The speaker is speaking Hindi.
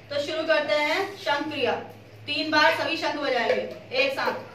तो शुरू करते हैं शंख क्रिया। 3 बार सभी शंख बजाएंगे एक साथ।